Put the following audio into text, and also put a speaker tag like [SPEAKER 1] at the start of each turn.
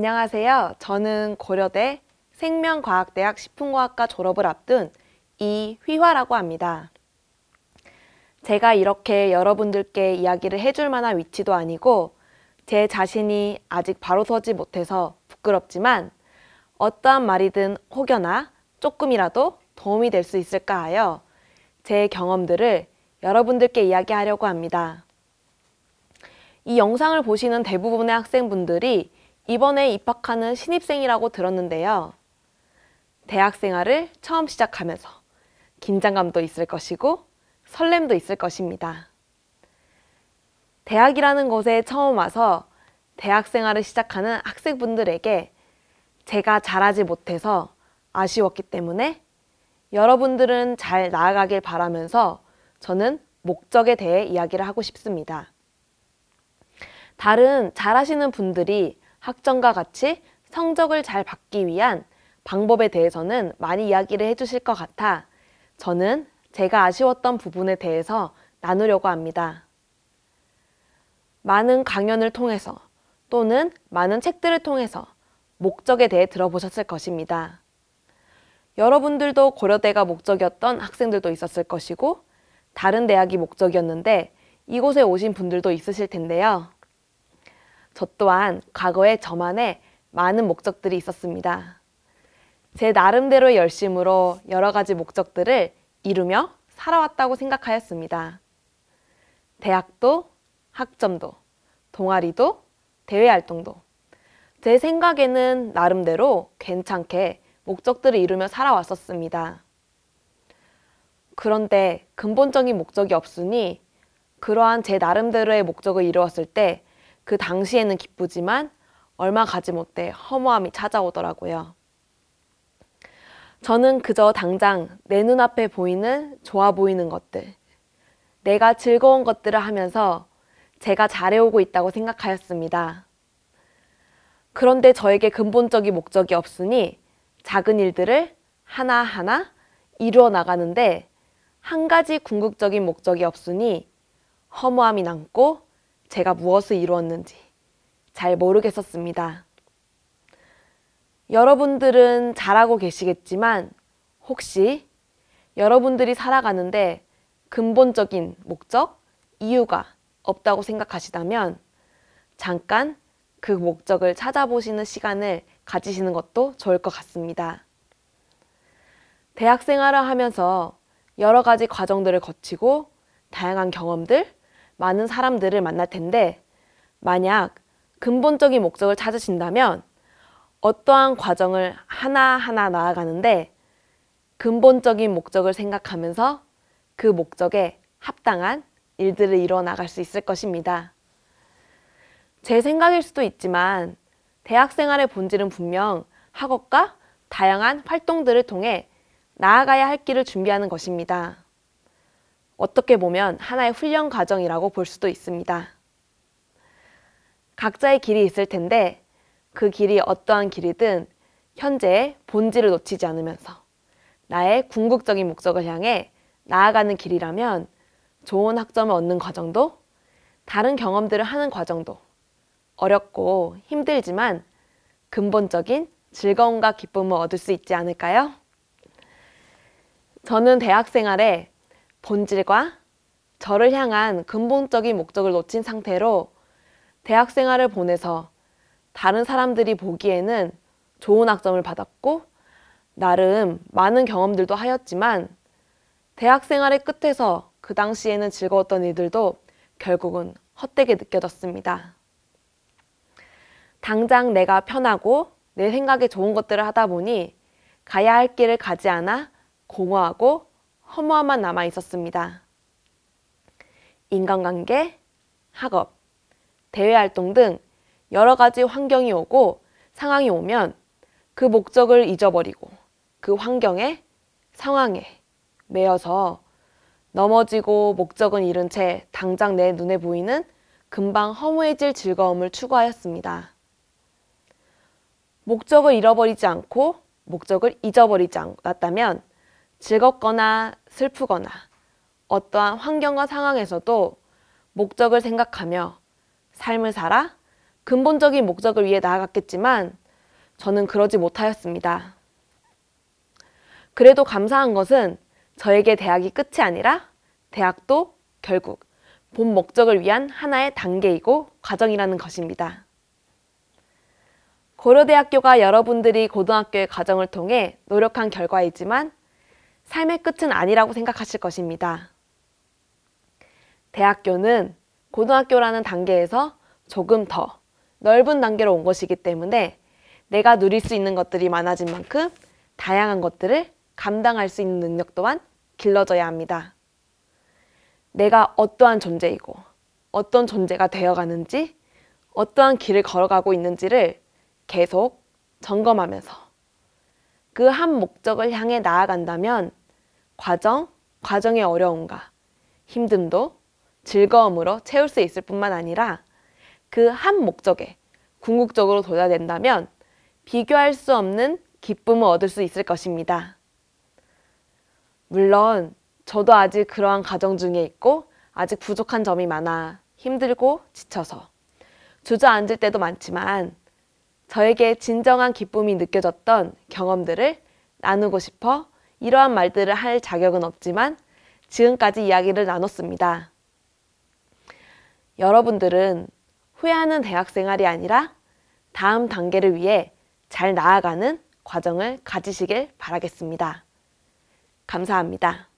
[SPEAKER 1] 안녕하세요. 저는 고려대 생명과학대학 식품과학과 졸업을 앞둔 이휘화라고 합니다. 제가 이렇게 여러분들께 이야기를 해줄 만한 위치도 아니고 제 자신이 아직 바로 서지 못해서 부끄럽지만 어떠한 말이든 혹여나 조금이라도 도움이 될 수 있을까 하여 제 경험들을 여러분들께 이야기하려고 합니다. 이 영상을 보시는 대부분의 학생분들이 이번에 입학하는 신입생이라고 들었는데요. 대학 생활을 처음 시작하면서 긴장감도 있을 것이고 설렘도 있을 것입니다. 대학이라는 곳에 처음 와서 대학 생활을 시작하는 학생분들에게 제가 잘하지 못해서 아쉬웠기 때문에 여러분들은 잘 나아가길 바라면서 저는 목적에 대해 이야기를 하고 싶습니다. 다른 잘하시는 분들이 학점과 같이 성적을 잘 받기 위한 방법에 대해서는 많이 이야기를 해주실 것 같아 저는 제가 아쉬웠던 부분에 대해서 나누려고 합니다. 많은 강연을 통해서 또는 많은 책들을 통해서 목적에 대해 들어보셨을 것입니다. 여러분들도 고려대가 목적이었던 학생들도 있었을 것이고 다른 대학이 목적이었는데 이곳에 오신 분들도 있으실 텐데요. 저 또한 과거에 저만의 많은 목적들이 있었습니다. 제 나름대로의 열심으로 여러 가지 목적들을 이루며 살아왔다고 생각하였습니다. 대학도, 학점도, 동아리도, 대외활동도 제 생각에는 나름대로 괜찮게 목적들을 이루며 살아왔었습니다. 그런데 근본적인 목적이 없으니 그러한 제 나름대로의 목적을 이루었을 때 그 당시에는 기쁘지만 얼마 가지 못해 허무함이 찾아오더라고요. 저는 그저 당장 내 눈앞에 보이는 좋아 보이는 것들, 내가 즐거운 것들을 하면서 제가 잘해오고 있다고 생각하였습니다. 그런데 저에게 근본적인 목적이 없으니 작은 일들을 하나하나 이루어 나가는데 한 가지 궁극적인 목적이 없으니 허무함이 남고 제가 무엇을 이루었는지 잘 모르겠었습니다. 여러분들은 잘하고 계시겠지만 혹시 여러분들이 살아가는데 근본적인 목적, 이유가 없다고 생각하시다면 잠깐 그 목적을 찾아보시는 시간을 가지시는 것도 좋을 것 같습니다. 대학 생활을 하면서 여러 가지 과정들을 거치고 다양한 경험들, 많은 사람들을 만날 텐데 만약 근본적인 목적을 찾으신다면 어떠한 과정을 하나하나 나아가는데 근본적인 목적을 생각하면서 그 목적에 합당한 일들을 이루어 나갈 수 있을 것입니다. 제 생각일 수도 있지만 대학 생활의 본질은 분명 학업과 다양한 활동들을 통해 나아가야 할 길을 준비하는 것입니다. 어떻게 보면 하나의 훈련 과정이라고 볼 수도 있습니다. 각자의 길이 있을 텐데 그 길이 어떠한 길이든 현재의 본질을 놓치지 않으면서 나의 궁극적인 목적을 향해 나아가는 길이라면 좋은 학점을 얻는 과정도 다른 경험들을 하는 과정도 어렵고 힘들지만 근본적인 즐거움과 기쁨을 얻을 수 있지 않을까요? 저는 대학 생활에 본질과 저를 향한 근본적인 목적을 놓친 상태로 대학 생활을 보내서 다른 사람들이 보기에는 좋은 학점을 받았고 나름 많은 경험들도 하였지만 대학 생활의 끝에서 그 당시에는 즐거웠던 일들도 결국은 헛되게 느껴졌습니다. 당장 내가 편하고 내 생각에 좋은 것들을 하다 보니 가야 할 길을 가지 않아 공허하고 허무함만 남아 있었습니다. 인간관계, 학업, 대외활동 등 여러 가지 환경이 오고 상황이 오면 그 목적을 잊어버리고 그 환경에, 상황에 매여서 넘어지고 목적은 잃은 채 당장 내 눈에 보이는 금방 허무해질 즐거움을 추구하였습니다. 목적을 잃어버리지 않고 목적을 잊어버리지 않았다면 즐겁거나 슬프거나 어떠한 환경과 상황에서도 목적을 생각하며 삶을 살아 근본적인 목적을 위해 나아갔겠지만 저는 그러지 못하였습니다. 그래도 감사한 것은 저에게 대학이 끝이 아니라 대학도 결국 본 목적을 위한 하나의 단계이고 과정이라는 것입니다. 고려대학교가 여러분들이 고등학교의 과정을 통해 노력한 결과이지만 삶의 끝은 아니라고 생각하실 것입니다. 대학교는 고등학교라는 단계에서 조금 더 넓은 단계로 온 것이기 때문에 내가 누릴 수 있는 것들이 많아진 만큼 다양한 것들을 감당할 수 있는 능력 또한 길러져야 합니다. 내가 어떠한 존재이고 어떤 존재가 되어가는지 어떠한 길을 걸어가고 있는지를 계속 점검하면서 그 한 목적을 향해 나아간다면 과정의 어려움과 힘듦도 즐거움으로 채울 수 있을 뿐만 아니라 그 한 목적에 궁극적으로 도달된다면 비교할 수 없는 기쁨을 얻을 수 있을 것입니다. 물론 저도 아직 그러한 과정 중에 있고 아직 부족한 점이 많아 힘들고 지쳐서 주저앉을 때도 많지만 저에게 진정한 기쁨이 느껴졌던 경험들을 나누고 싶어 이러한 말들을 할 자격은 없지만 지금까지 이야기를 나눴습니다. 여러분들은 후회하는 대학생활이 아니라 다음 단계를 위해 잘 나아가는 과정을 가지시길 바라겠습니다. 감사합니다.